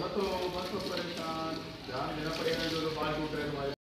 मत हो परेशान, ध्यान देना पड़ेगा जो बाल टूट रहे हैं तुम्हारे।